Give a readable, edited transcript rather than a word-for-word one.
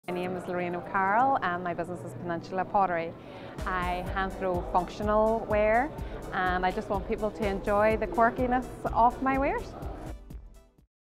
My name is Lorraine and my business is Peninsula Pottery. I hand throw functional ware and I just want people to enjoy the quirkiness of my wares.